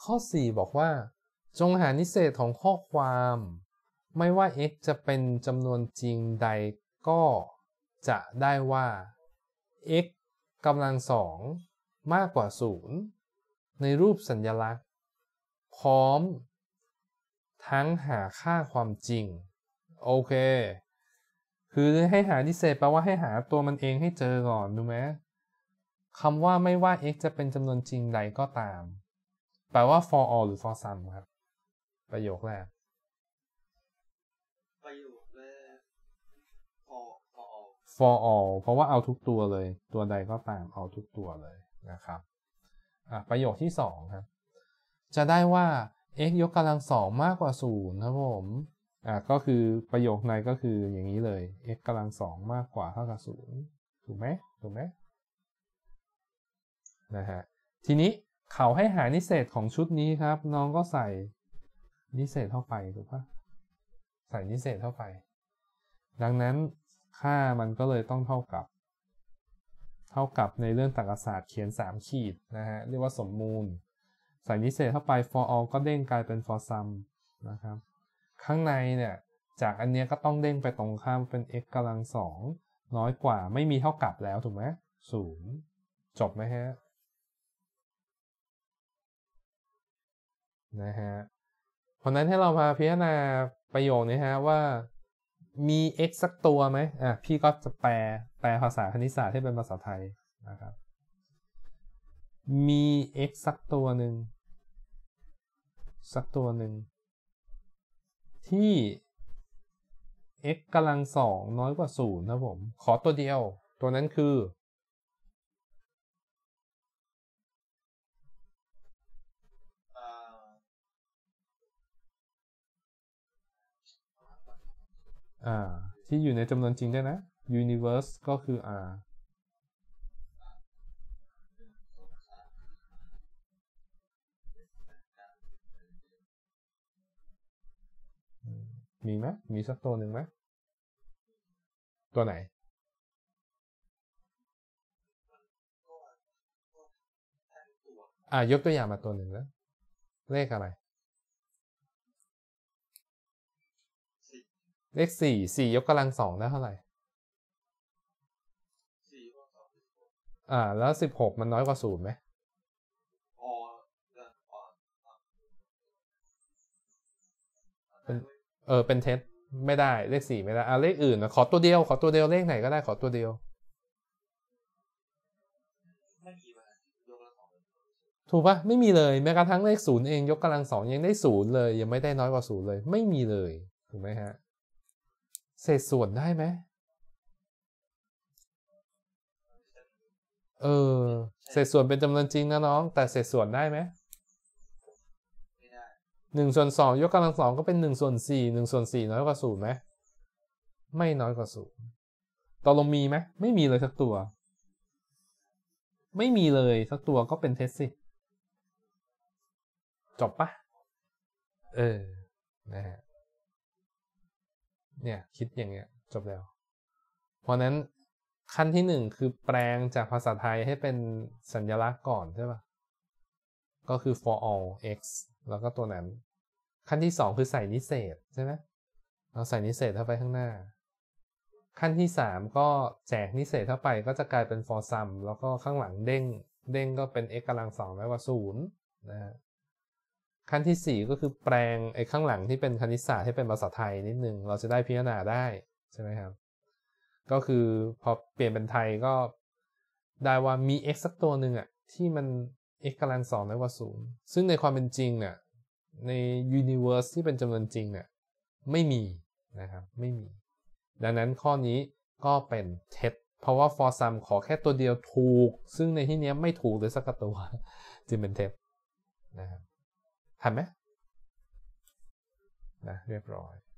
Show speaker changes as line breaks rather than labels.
ข้อ4บอกว่าจงหานิเศษของข้อความไม่ว่า x จะเป็นจำนวนจริงใดก็จะได้ว่า x กำลัง2มากกว่า0ในรูปสัญลักษณ์พร้อมทั้งหาค่าความจริงโอเคคือให้หานิเศษแปลว่าให้หาตัวมันเองให้เจอก่อนดูไหมคำว่าไม่ว่า x จะเป็นจำนวนจริงใดก็ตามแปลว่า for all หรือ for some ครับประโยคแรก for all เพราะว่าเอาทุกตัวเลยตัวใดก็ตามเอาทุกตัวเลยนะครับประโยคที่2ครับจะได้ว่า x ยกกำลัง2มากกว่า0ครับผมก็คือประโยคในก็คืออย่างนี้เลย x กำลัง2มากกว่าเท่ากับ0ถูกไหมนะฮะทีนี้เขาให้หานิเศษของชุดนี้ครับน้องก็ใส่นิเศษเข้าไปถูกปะใส่นิเศษเข้าไปดังนั้นค่ามันก็เลยต้องเท่ากับในเรื่องตรรกศาสตร์เขียน3ขีดนะฮะเรียกว่าสมมูลใส่นิเศษเข้าไป for all ก็เด้งกลายเป็น for some นะครับข้างในเนี่ยจากอันนี้ก็ต้องเด้งไปตรงข้ามเป็น x กำลัง2น้อยกว่าไม่มีเท่ากับแล้วถูกไหม0จบไหมฮะนะฮะเพราะนั้นให้เรามาพิจารณาประโยคนี้ฮะว่ามี x สักตัวไหมพี่ก็จะแปลภาษาคณิตศาสตร์ให้เป็นภาษาไทยนะครับมี x สักตัวหนึ่งที่ x กำลัง2น้อยกว่า0นะผมขอตัวเดียวตัวนั้นคือที่อยู่ในจำนวนจริงด้วยนะ universe ก็คือมีไหมมีสักตัวหนึ่งไหมตัวไหนยกตัวอย่างมาตัวหนึ่งนะเลขอะไรเลข4ยกกำลัง2ได้เท่าไหร่แล้ว16มันน้อยกว่า0ไหมเป็นเท็จไม่ได้เลข4ไม่ได้เลขอื่นนะขอตัวเดียวเลขไหนก็ได้ขอตัวเดียวถูกปะไม่มีเลยแม้กระทั่งเลข0เองยกกำลัง2ยังได้0เลยยังไม่ได้น้อยกว่า0เลยไม่มีเลยถูกไหมฮะเศษส่วนได้ไหมเศษส่วนเป็นจำนวนจริงนะน้องแต่เศษส่วนได้ไหม1/2ยกกำลัง2ก็เป็น1/4น้อยกว่า0ไหมไม่น้อยกว่า0ตกลงมีไหมไม่มีเลยสักตัวไม่มีเลยสักตัวก็เป็นเท็จสิจบปะนะฮะเนี่ยคิดอย่างเงี้ยจบแล้วเพราะนั้นขั้นที่1คือแปลงจากภาษาไทยให้เป็นสัญลักษณ์ก่อนใช่ปะก็คือ for all x แล้วก็ตัวนั้นขั้นที่2คือใส่นิเศษใช่ไหมเราใส่นิเศษเข้าไปข้างหน้าขั้นที่3ก็แจกนิเศษเข้าไปก็จะกลายเป็น for some แล้วก็ข้างหลังเด้งก็เป็น x กำลัง2น้อยกว่า0นะฮะขั้นที่4ก็คือแปลงไอ้ข้างหลังที่เป็นคณิตศาสตร์ให้เป็นภาษาไทยนิดนึงเราจะได้พิจารณาได้ใช่ไหมครับก็คือพอเปลี่ยนเป็นไทยก็ได้ว่ามี x สักตัวหนึ่งที่มัน x กำลัง2น้อยกว่า0ซึ่งในความเป็นจริงเนี่ยใน universe ที่เป็นจำนวนจริงเนี่ยไม่มีนะครับไม่มีดังนั้นข้อนี้ก็เป็นเท็จเพราะว่า for some ขอแค่ตัวเดียวถูกซึ่งในที่นี้ไม่ถูกเลยสักตัวจึงเป็นเท็จนะครับทันไหมนะเรียบร้อย